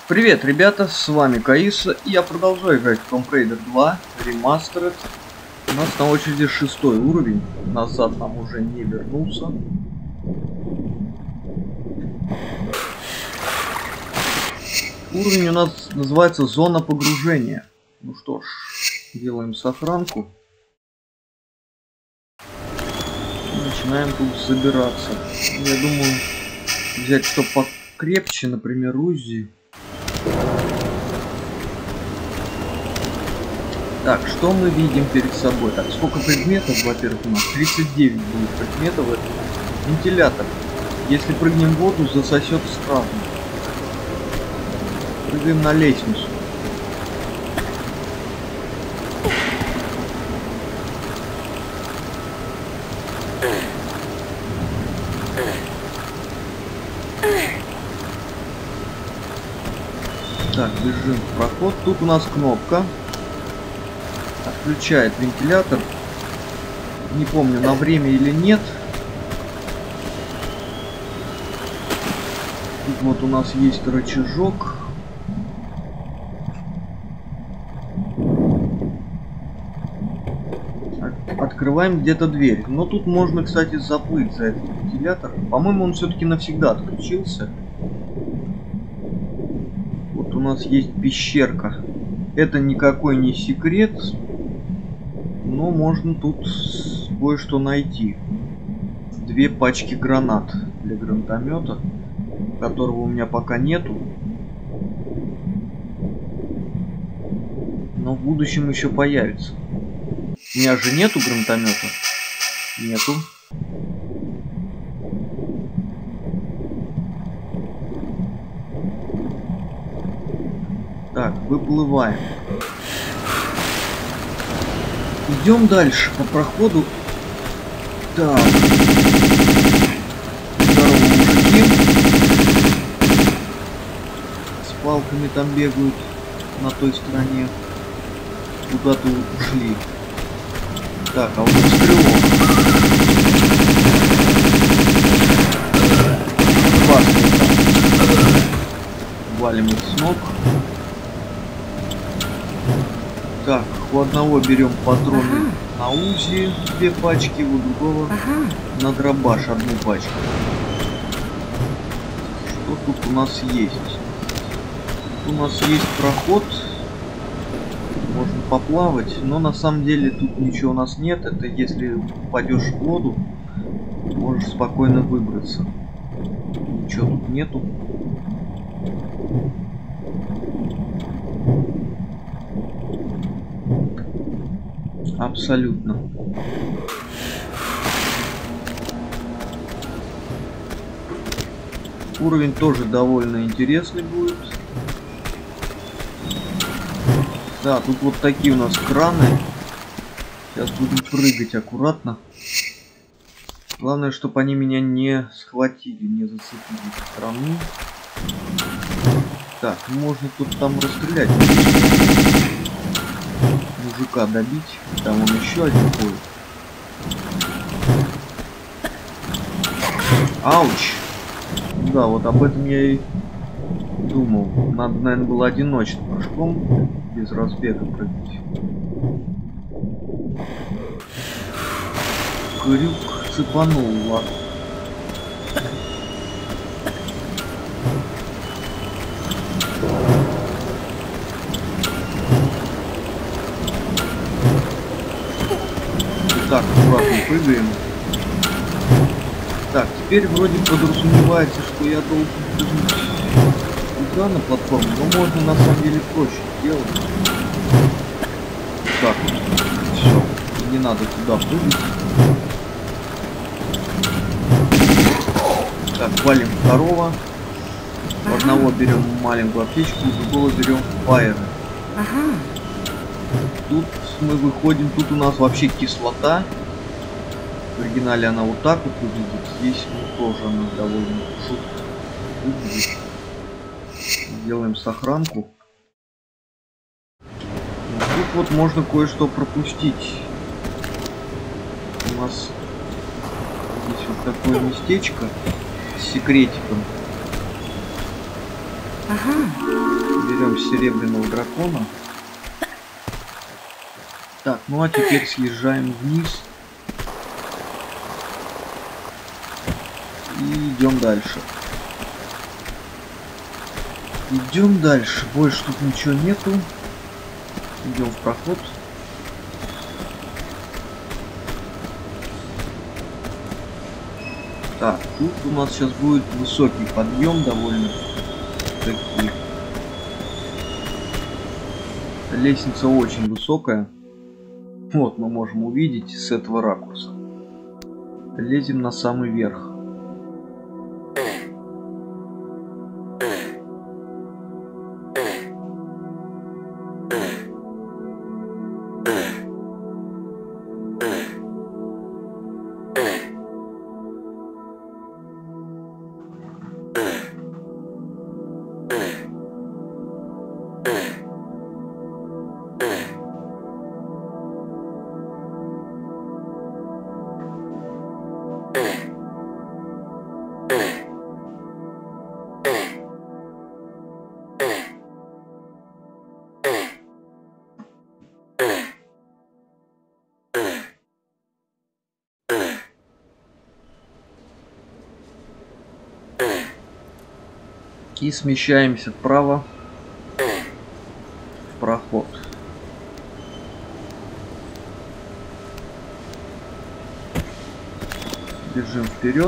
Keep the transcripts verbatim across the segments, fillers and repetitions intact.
Привет, ребята, с вами Каиса, и я продолжаю играть в Tomb Raider два Remastered. У нас на очереди шестой уровень, назад нам уже не вернуться. Уровень у нас называется Зона погружения. Ну что ж, делаем сохранку. И начинаем тут забираться. Я думаю, взять что покрепче, например, Узи. Так, что мы видим перед собой? Так, сколько предметов, во-первых, у нас? тридцать девять будет предметов. Это вентилятор. Если прыгнем в воду, засосет сразу. Прыгаем на лестницу. Так, бежим в проход. Тут у нас кнопка. Отключает вентилятор. Не помню, на время или нет. Тут вот у нас есть рычажок. Открываем где-то дверь. Но тут можно, кстати, заплыть за этот вентилятор. По-моему, он все-таки навсегда отключился. Вот у нас есть пещерка. Это никакой не секрет. Но можно тут кое-что найти. Две пачки гранат для гранатомета, которого у меня пока нету. Но в будущем еще появится. У меня же нету гранатомета. Нету. Так, выплываем. Идем дальше по проходу. Так. Здорово, мужики. С палками там бегают на той стороне. Куда-то ушли. Так, а вот стрелок. Валим их с ног. Так, у одного берем патроны ага. на УЗИ, две пачки, у другого ага. на дробаш одну пачку. Что тут у нас есть? Тут у нас есть проход. Можно поплавать, но на самом деле тут ничего у нас нет. Это если упадешь в воду, можешь спокойно выбраться. Ничего тут нету. Абсолютно. Уровень тоже довольно интересный будет. Да, тут вот такие у нас краны. Сейчас будем прыгать аккуратно. Главное, чтобы они меня не схватили, не зацепили со стороны. Так, можно тут там расстрелять. Мужика добить. Там он еще один ходит. Ауч! Да, вот об этом я и думал. Надо, наверное, было одиночным прыжком без разбега прыгать. Крюк цепанул, ладно. Так, аккуратно прыгаем. Так, теперь вроде подразумевается, что я должен прыгнуть туда на платформу, но можно на самом деле проще сделать. Так, все, не надо туда прыгать. Так, валим второго. У одного берем маленькую аптечку, у другого берем фаеры. Ага. Тут мы выходим, тут у нас вообще кислота. В оригинале она вот так вот выглядит. Здесь ну, тоже она довольно жутко выглядит. Делаем сохранку. Тут вот можно кое-что пропустить. У нас здесь вот такое местечко с секретиком. Берем серебряного дракона. Так, ну а теперь съезжаем вниз. И идем дальше. Идем дальше. Больше тут ничего нету. Идем в проход. Так, тут у нас сейчас будет высокий подъем довольно таки. Лестница очень высокая. Вот мы можем увидеть с этого ракурса. Лезем на самый верх. И смещаемся вправо в проход. Бежим вперед.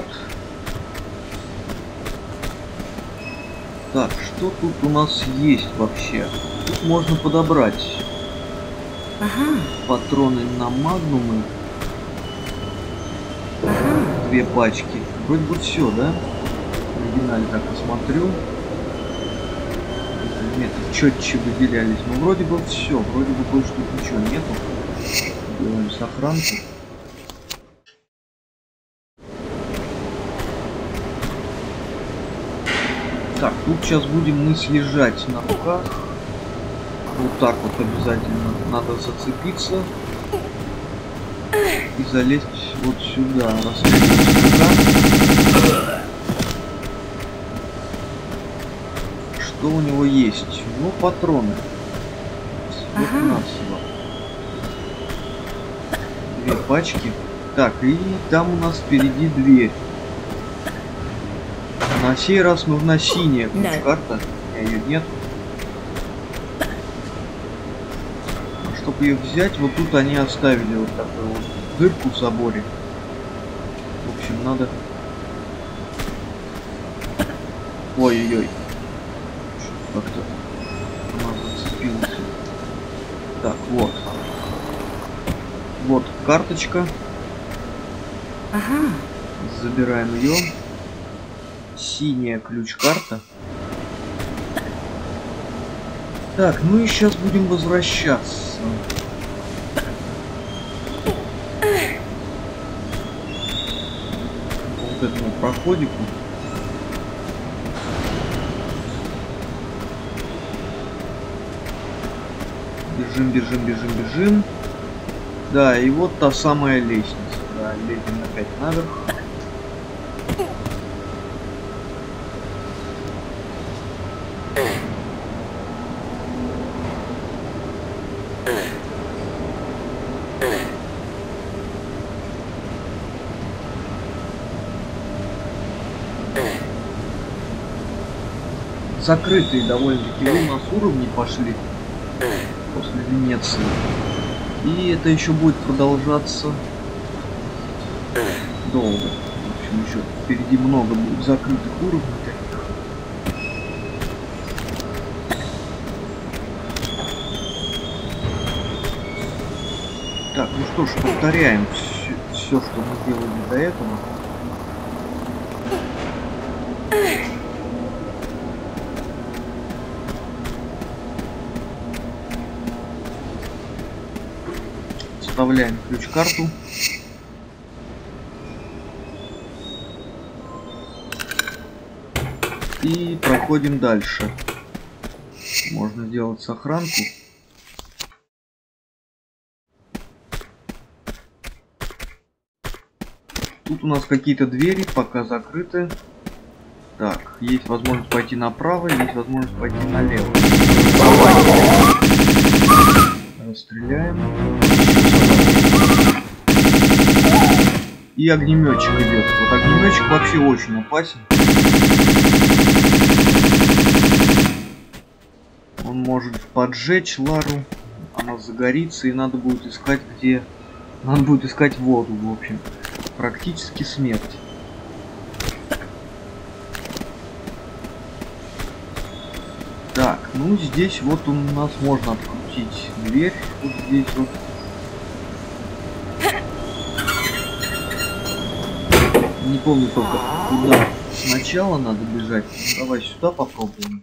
Так, что тут у нас есть вообще? Тут можно подобрать ага. патроны на магнумы. Ага. Две пачки. Вроде бы все, да? В оригинале так посмотрю. Меты четче выделялись. Но вроде бы все. Вроде бы больше тут ничего нету. Делаем сохранку. Так, тут сейчас будем мы съезжать на руках. Вот так вот обязательно надо зацепиться. И залезть вот сюда. Раскрыть. Что у него есть? Ну, патроны. Ага. Две пачки. Так, и там у нас впереди дверь. На сей раз нужна синяя ключ-карта. У меня ее нет. А чтобы ее взять, вот тут они оставили вот такую вот дырку в заборе. В общем, надо... Ой-ой-ой. Как-то она зацепилась. Так, вот. Вот карточка. Ага. Забираем ее. Синяя ключ-карта. Так, ну и сейчас будем возвращаться. Вот этому проходику. Бежим, бежим, бежим, бежим. Да, и вот та самая лестница. Да, лезем опять наверх. Закрытые довольно-таки у нас уровни пошли после Венеции. И это еще будет продолжаться долго. В общем, еще впереди много будет закрытых уровней таких. Так, ну что ж, повторяем все, все, что мы сделали до этого. Вставляем ключ-карту. И проходим дальше. Можно сделать сохранку. Тут у нас какие-то двери пока закрыты. Так, есть возможность пойти направо, есть возможность пойти налево. Расстреляем. И огнеметчик идет. Вот огнеметчик вообще очень опасен. Он может поджечь Лару, она загорится, и надо будет искать где... Надо будет искать воду, в общем. Практически смерть. Так, ну здесь вот у нас можно открутить дверь. Вот здесь вот. Не помню только, куда сначала надо бежать. Ну, давай сюда попробуем.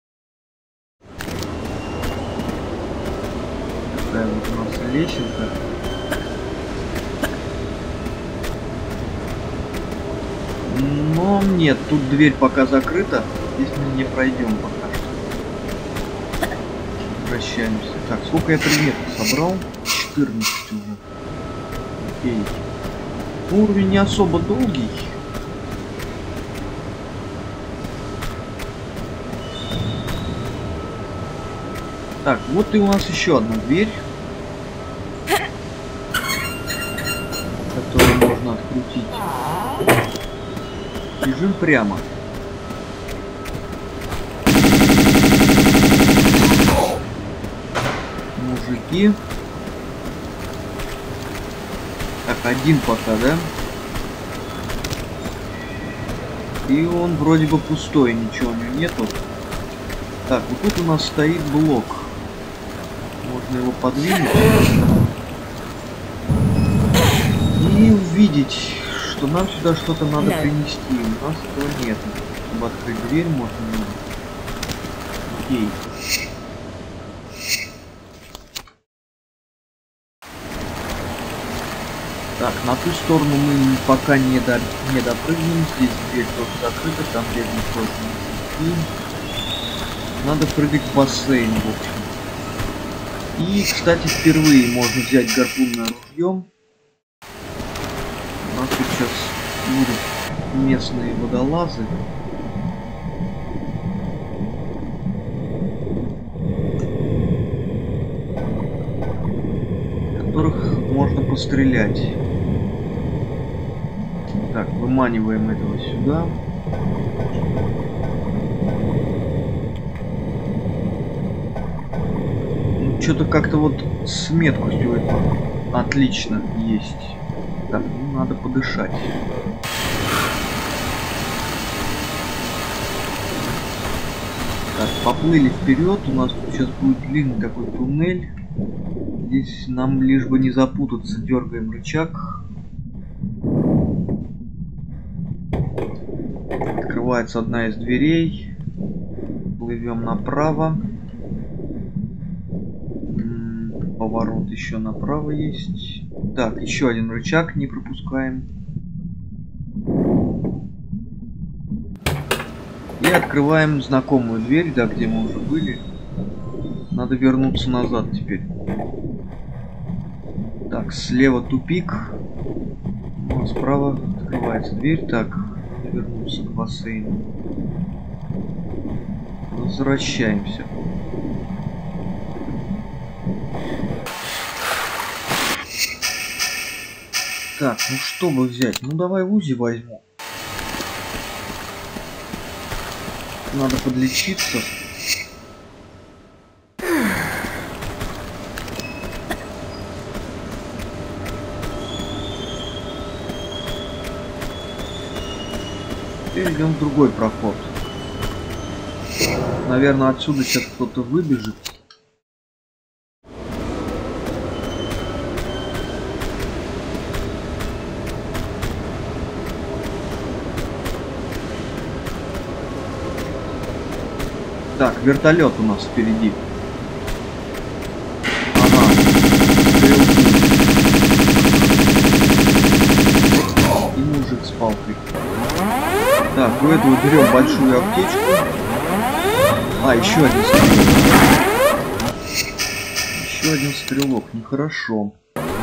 Такая вот у нас лесенка. Но нет, тут дверь пока закрыта. Здесь мы не пройдем пока что. Возвращаемся. Так, сколько я предметов собрал? четырнадцать уже. Окей. Уровень не особо долгий. Так, вот и у нас еще одна дверь, которую можно открутить. Бежим прямо. Мужики. Так, один пока, да? И он вроде бы пустой, ничего у него нету. Так, вот тут у нас стоит блок. Можно его подвинуть. И увидеть, что нам сюда что-то надо принести. У нас этого нет. Чтобы открыть дверь можно. Окей. Так, на ту сторону мы пока не, до, не допрыгнем. Здесь дверь тоже закрыта, там дверь не сложно. И надо прыгать в бассейн, в общем. И, кстати, впервые можно взять гарпунное ружье. У нас тут сейчас будут местные водолазы. Которых можно пострелять. Так, выманиваем этого сюда. Ну, что-то как-то вот с меткостью это отлично есть. Так, ну, надо подышать. Так, поплыли вперед. У нас тут сейчас будет длинный такой туннель. Здесь нам лишь бы не запутаться, дергаем рычаг. Открывается одна из дверей. Плывем направо. Поворот еще направо есть. Так, еще один рычаг не пропускаем. И открываем знакомую дверь, да, где мы уже были. Надо вернуться назад теперь. Так, слева тупик. Ну, справа открывается дверь. Так, вернуться к бассейну. Возвращаемся. Так, ну что бы взять? Ну давай УЗИ возьму. Надо подлечиться. Теперь идем в другой проход. Наверное, отсюда сейчас кто-то выбежит. Так, вертолет у нас впереди. Ага. И мужик с палкой. Так, у этого берем большую аптечку. А, еще один стрелок. Еще один стрелок, нехорошо.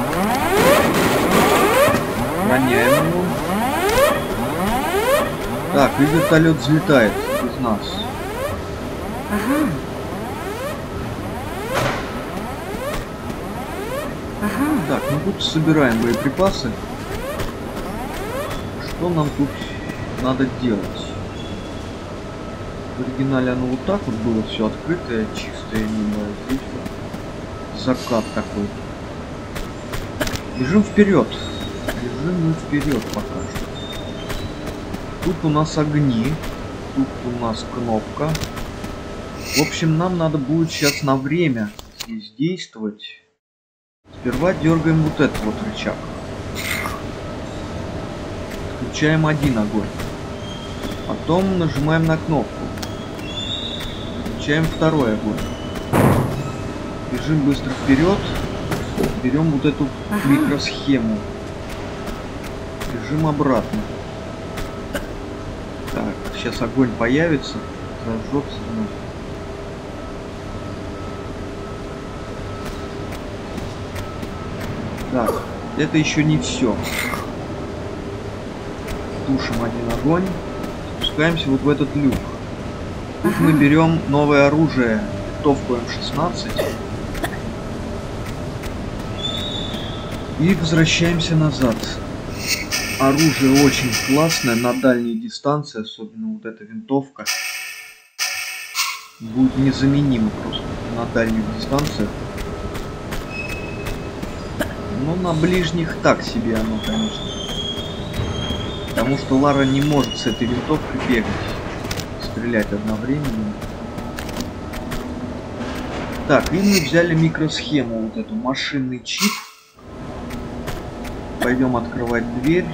Роняем его. Так, и вертолет взлетает без нас. Ага. Ага. Так, ну тут собираем боеприпасы. Что нам тут надо делать? В оригинале оно вот так вот было все открытое, чистое небо. Здесь вот закат такой. Бежим вперед. Бежим мы вперед пока что. Тут у нас огни. Тут у нас кнопка. В общем, нам надо будет сейчас на время здесь действовать. Сперва дергаем вот этот вот рычаг. Включаем один огонь. Потом нажимаем на кнопку. Включаем второй огонь. Бежим быстро вперед. Берем вот эту ага. микросхему. Бежим обратно. Так, сейчас огонь появится. Зажжется. Так, это еще не все. Тушим один огонь. Спускаемся вот в этот люк. Тут ага. мы берем новое оружие. Винтовку эм шестнадцать. И возвращаемся назад. Оружие очень классное на дальней дистанции, особенно вот эта винтовка. Будет незаменимо просто на дальних дистанциях. Но на ближних так себе оно, конечно. Потому что Лара не может с этой винтовкой бегать. Стрелять одновременно. Так, и мы взяли микросхему, вот эту, машинный чип. Пойдем открывать дверь.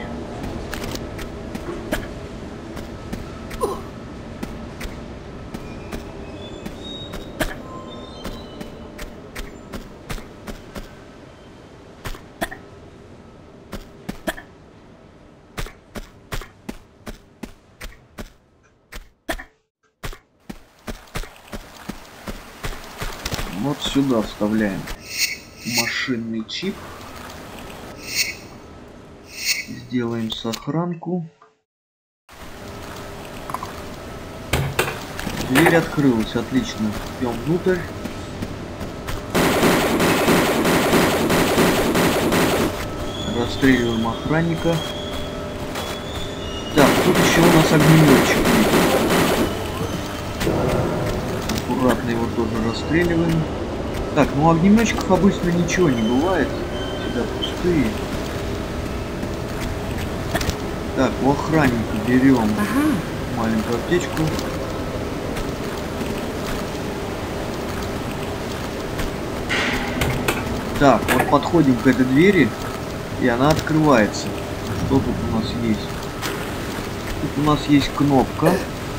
Вот сюда вставляем машинный чип. Сделаем сохранку. Дверь открылась, отлично. Идем внутрь. Расстреливаем охранника. Так, тут еще у нас огнеметчик. Аккуратно его тоже расстреливаем. Так, ну у огнеметчиков обычно ничего не бывает. Всегда пустые. Так, у охранника берем ага. маленькую аптечку. Так, вот подходим к этой двери, и она открывается. Что тут у нас есть? Тут у нас есть кнопка.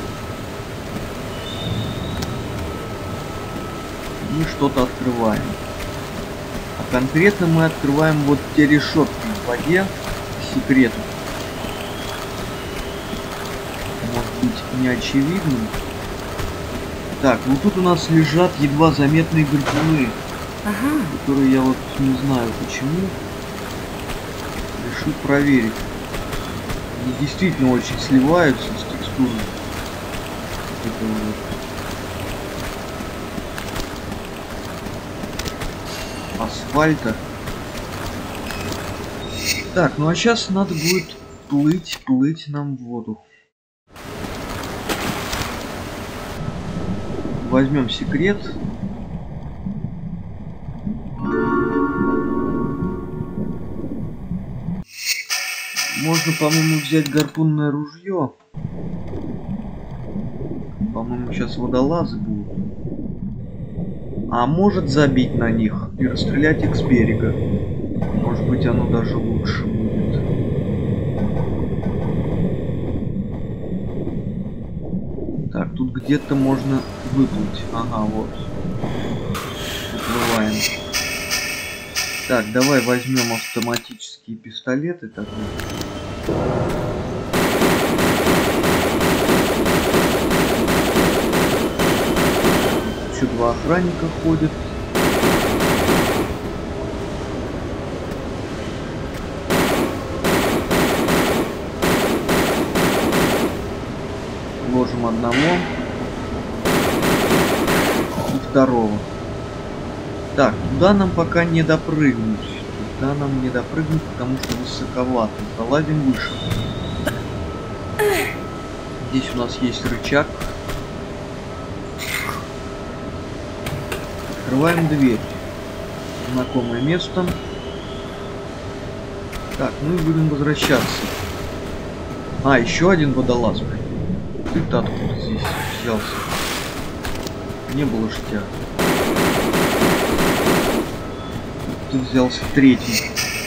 И что-то открываем. А конкретно мы открываем вот те решетки в воде к секрету. Не очевидно. Так, ну тут у нас лежат едва заметные гарпуны, ага. которые я вот не знаю почему. Решил проверить. Они действительно очень сливаются с текстурой. Это вот асфальта. Так, ну а сейчас надо будет плыть, плыть нам в воду. Возьмем секрет. Можно, по-моему, взять гарпунное ружье. По-моему, сейчас водолазы будут. А может забить на них и расстрелять их с берега. Может быть, оно даже лучше будет. Так, тут где-то можно выплыть. Ага, вот. Выплываем. Так, давай возьмем автоматические пистолеты. Так. Еще два охранника ходят. Ложим одного и второго. Так, туда нам пока не допрыгнуть. Туда нам не допрыгнуть, потому что высоковато. Залазим выше. Здесь у нас есть рычаг. Открываем дверь. Знакомое место. Так, ну и будем возвращаться. А, еще один водолаз. Ты-то откуда здесь взялся? Не было ж тебя. Ты взялся третий.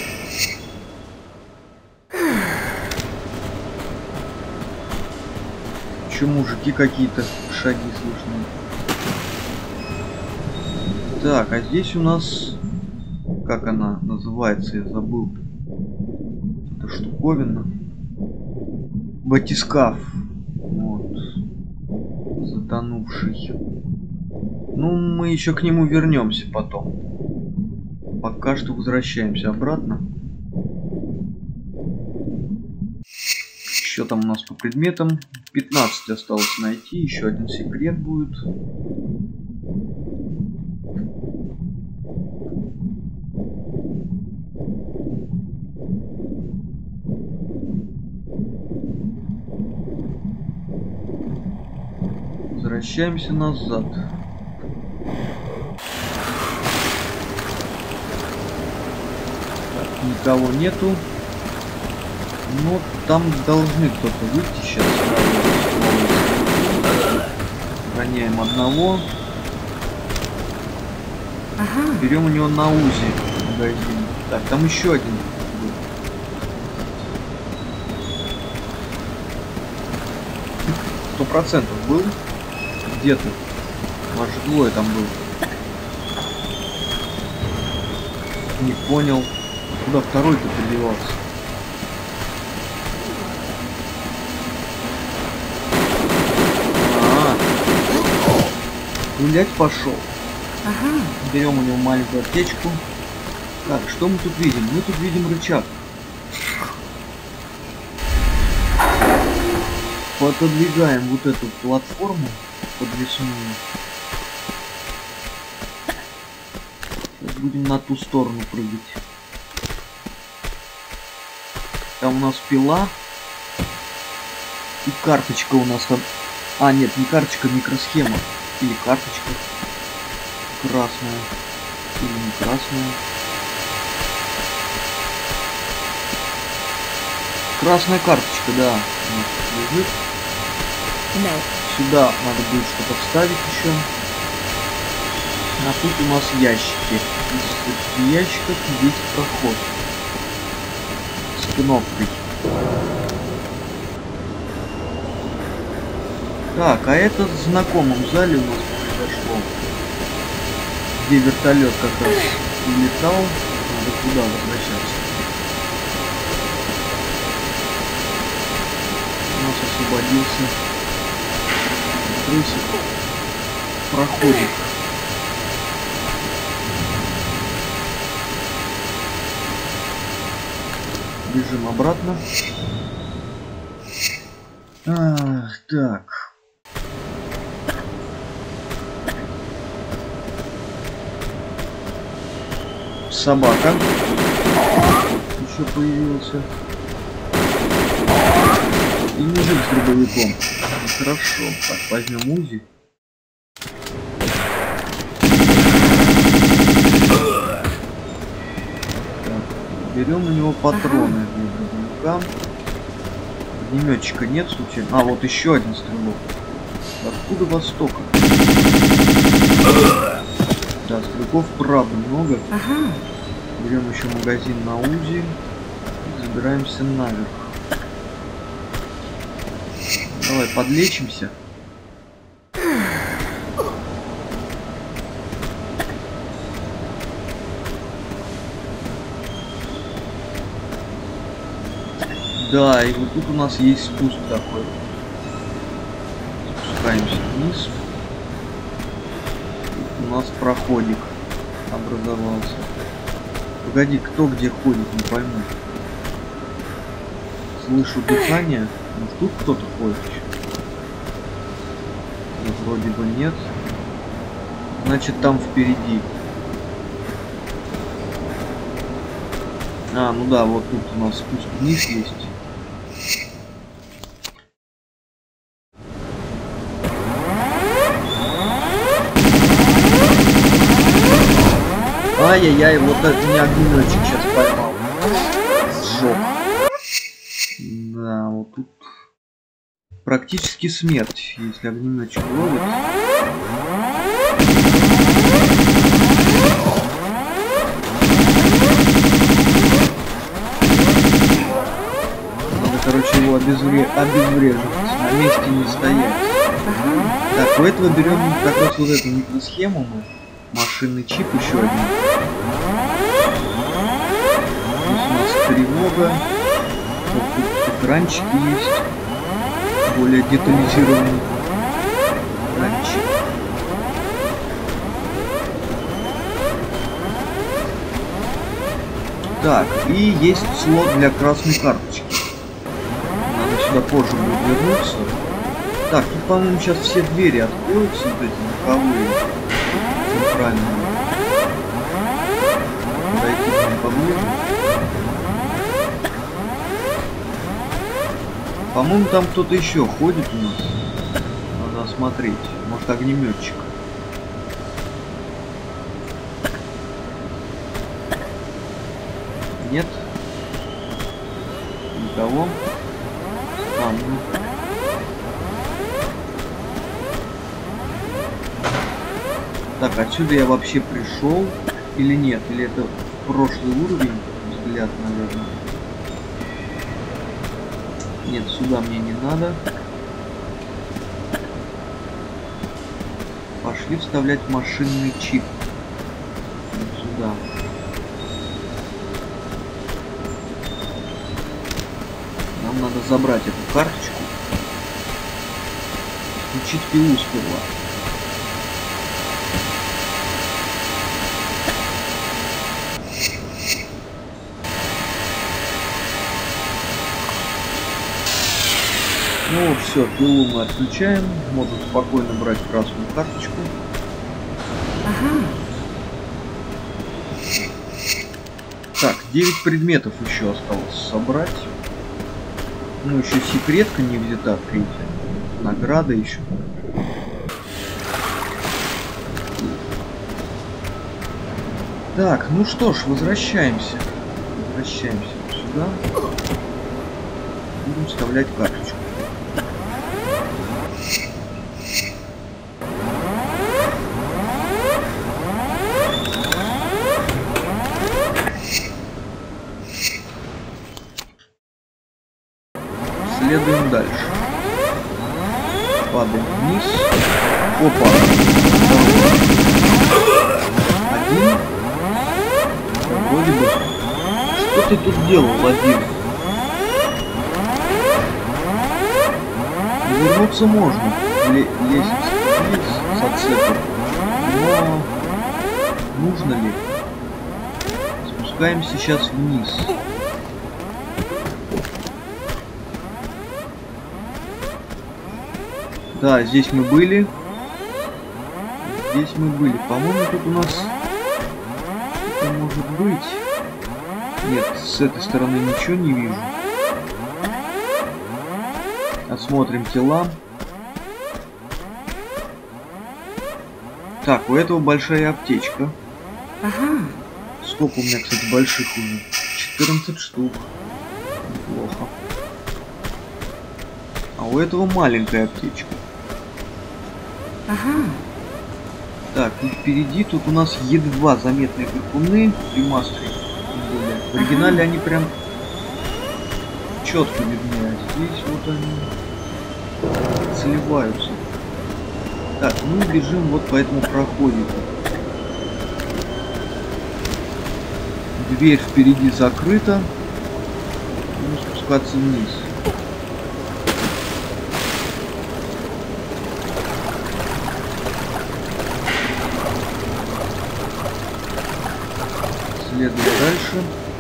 Че, мужики какие-то шаги слышны? Так, а здесь у нас... Как она называется, я забыл. Это штуковина. Батискаф. Вот. Затонувший. Ну, мы еще к нему вернемся потом. Пока что возвращаемся обратно. Что там у нас по предметам? пятнадцать осталось найти. Еще один секрет будет. Возвращаемся назад. Так, никого нету. Но там должны кто-то выйти сейчас. Гоняем одного. Ага. Берем у него на УЗИ магазин. Так, там еще один был. Сто процентов был. Где ты? Может, двое там был. Не понял. Куда второй-то подевался? А, гулять пошел. Ага. Берем у него маленькую аптечку. Так, что мы тут видим? Мы тут видим рычаг. Пододвигаем вот эту платформу подвесную. Сейчас будем на ту сторону прыгать. Там у нас пила. И карточка у нас там. А, нет, не карточка, микросхема. Или карточка. Красная. Или не красная. Красная карточка, да. У нас лежит. No. Сюда надо будет что-то вставить еще. А тут у нас ящики. Из ящиков есть проход. С кнопкой. Так, а это в знакомом зале у нас произошло. Где вертолет как раз улетал. Надо туда возвращаться. У нас освободился крысик. Проходик. Бежим обратно. А, так. Собака. Еще появился. И мужик с дробовиком. Хорошо. Так, возьмем УЗИ. Так, берем у него патроны для дробовика. Огнеметчика нет случайно? А, вот еще один стрелок. Откуда востока? Да, стрелков правда много. Ага. Берем еще магазин на УЗИ. И забираемся наверх. Давай подлечимся. Да, и вот тут у нас есть спуск такой. Спускаемся вниз. Тут у нас проходик образовался. Погоди, кто где ходит, не пойму. Слышу дыхание. Может, тут кто-то ходит еще? Вроде бы нет. Значит, там впереди. А, ну да, вот тут у нас спуск вниз есть. Ай-яй-яй, вот этот меня огнеметчик сейчас поймал. Сжег. Да, вот тут практически смерть, если огнеметчик ловит. Надо, короче, его обезвре... обезвреживать, на месте не стоять. Так, у этого берем как раз вот эту микросхему мы. Машинный чип еще один. Здесь у нас тревога. Вот тут экранчики есть. Более детализированный экранчик. Так, и есть слот для красной карточки. Надо сюда позже будет вернуться. Так, тут, по-моему, сейчас все двери откроются, вот эти боковые. Центральные. Подойти к ним поближе. По-моему, там кто-то еще ходит у нас. Надо осмотреть. Может, огнеметчик. Нет? Никого? А, ну... Так, отсюда я вообще пришел или нет? Или это прошлый уровень? Взгляд, наверное. Нет, сюда мне не надо. Пошли вставлять машинный чип. Вот сюда. Нам надо забрать эту карточку. Включить пилу сперва. Ну вот, все, пилу мы отключаем. Можем спокойно брать красную карточку. Ага. Так, девять предметов еще осталось собрать. Ну, еще секретка не взята, третья. Награда еще. Так, ну что ж, возвращаемся. Возвращаемся сюда. Будем вставлять карточку. Следуем дальше. Падаем вниз. Опа. Один. Вроде бы. Что ты тут делал, один? Вернуться можно. Ле лестница вниз с отцепом. Но нужно ли? Спускаемся сейчас вниз. Да, здесь мы были. Здесь мы были. По-моему, тут у нас... Это может быть... Нет, с этой стороны ничего не вижу. Осмотрим тела. Так, у этого большая аптечка. Ага. Сколько у меня, кстати, больших уже? четырнадцать штук. Неплохо. А у этого маленькая аптечка. Ага. Так, и впереди тут у нас едва заметные гарпуны в ремастере. В оригинале ага. Они прям четко видны, а здесь вот они сливаются. Так, мы бежим вот по этому проходу. Дверь впереди закрыта. Будем спускаться вниз. Следуем дальше.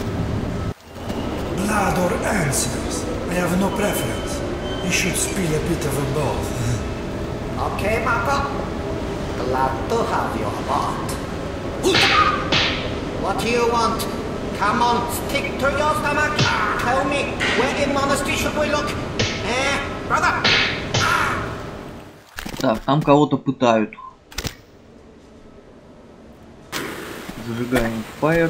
Blood or answers? I have no preference. You should spill a bit of a both. Okay, Marco. Glad to have you aboard. What do you want? Come on, stick to your stomach. Tell me, where in monastery should we look? Eh, brother? Так, там кого-то пытают. Зажигаем фаер.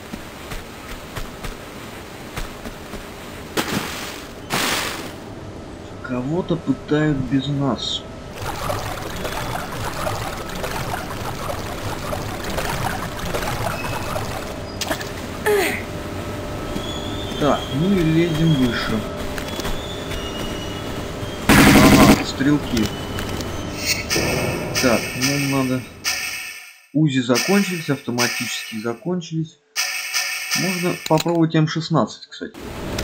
Кого-то пытают без нас. Так, ну и лезем выше. Ага, стрелки. Так, ну надо... УЗИ закончились, автоматически закончились. Можно попробовать эм шестнадцать, кстати.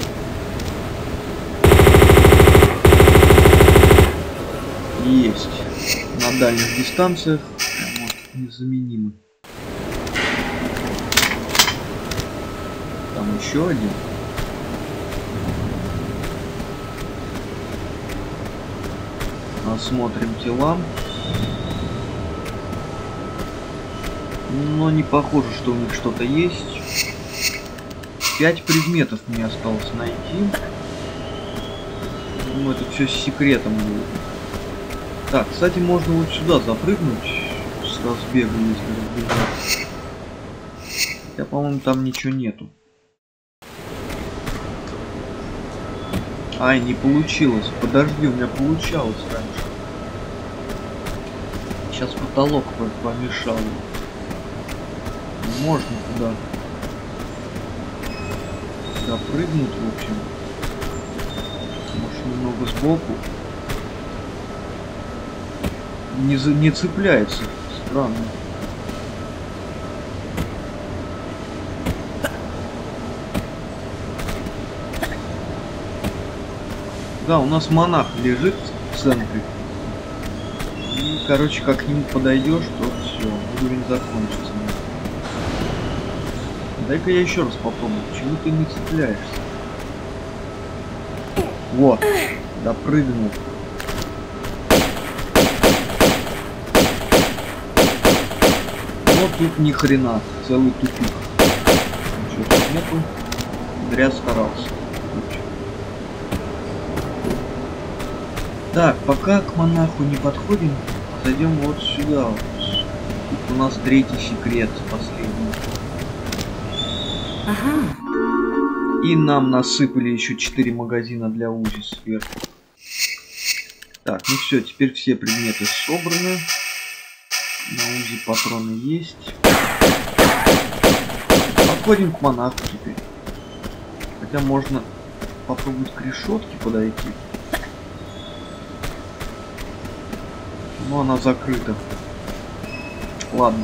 Есть. На дальних дистанциях вот, незаменимы. Там еще один. Осмотрим тела. Но не похоже, что у них что-то есть. Пять предметов мне осталось найти. Думаю, это все с секретом будет. Так, кстати, можно вот сюда запрыгнуть с разбега, если разбегаться. Хотя, по-моему, там ничего нету. Ай, не получилось. Подожди, у меня получалось раньше. Сейчас потолок помешал. Можно туда запрыгнуть, в общем. Может, немного сбоку. Не, за, не цепляется. Странно. Да, у нас монах лежит в центре. И, короче, как к нему подойдешь, то все, уровень закончится. Дай-ка я еще раз попробую. Почему ты не цепляешься? Вот, допрыгнул. Вот тут ни хрена, целый тупик. Ничего тут нету. Зря старался. Так, пока к монаху не подходим, зайдем вот сюда. Вот. Тут у нас третий секрет, последний. Ага. И нам насыпали еще четыре магазина для УЗИ сверху. Так, ну все, теперь все предметы собраны. На УЗИ патроны есть. Подходим к монаху теперь. Хотя можно попробовать к решетке подойти. Но она закрыта. Ладно.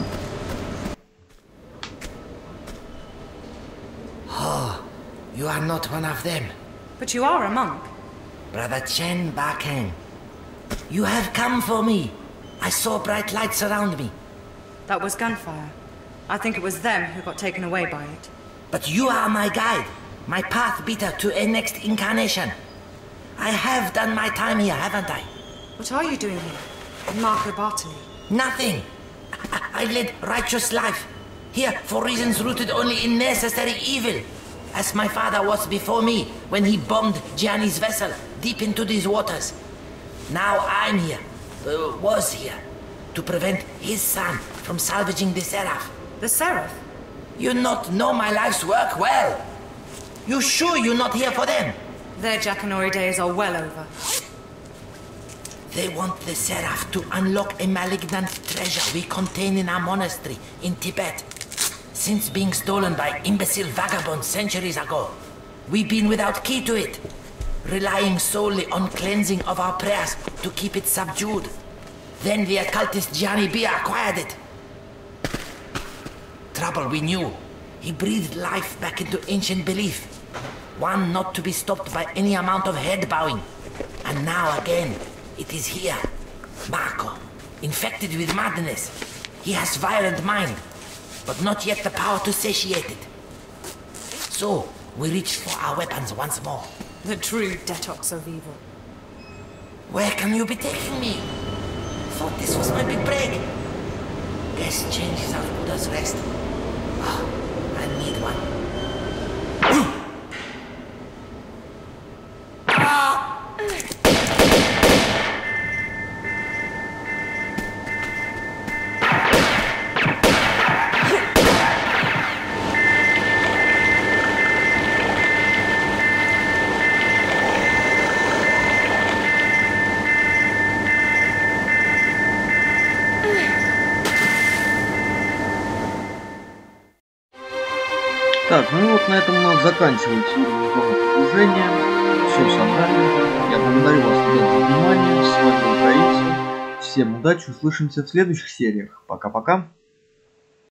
Oh, you are not one of them. But you are a monk. Brother Chen Bakeng. You have come for me. I saw bright lights around me. That was gunfire. I think it was them who got taken away by it. But you are my guide, my path beater to a next incarnation. I have done my time here, haven't I? What are you doing here, Marco Bartoli? Nothing. I, I led righteous life. Here for reasons rooted only in necessary evil. As my father was before me when he bombed Gianni's vessel deep into these waters. Now I'm here, uh, was here, to prevent his son from salvaging the Seraph. The Seraph? You not know my life's work well. You sure you're not here for them? Their Jackanory days are well over. They want the Seraph to unlock a malignant treasure we contain in our monastery in Tibet. Since being stolen by imbecile vagabonds centuries ago, we've been without key to it, relying solely on cleansing of our prayers to keep it subdued. Then the occultist Gianni Bia acquired it. Trouble we knew. He breathed life back into ancient belief. One not to be stopped by any amount of head bowing. And now again, it is here. Marco, infected with madness. He has violent mind, but not yet the power to satiate it. So, we reach for our weapons once more. The true detox of evil. Where can you be taking me? thought this was my big break. Guess change is as good as rest. Oh, I need one. Так, ну и вот на этом у нас заканчивается уровень зоны погружения. Все собрали. Я благодарю вас, ребят, за внимание. С вами был Украинцев. Всем удачи, услышимся в следующих сериях. Пока-пока.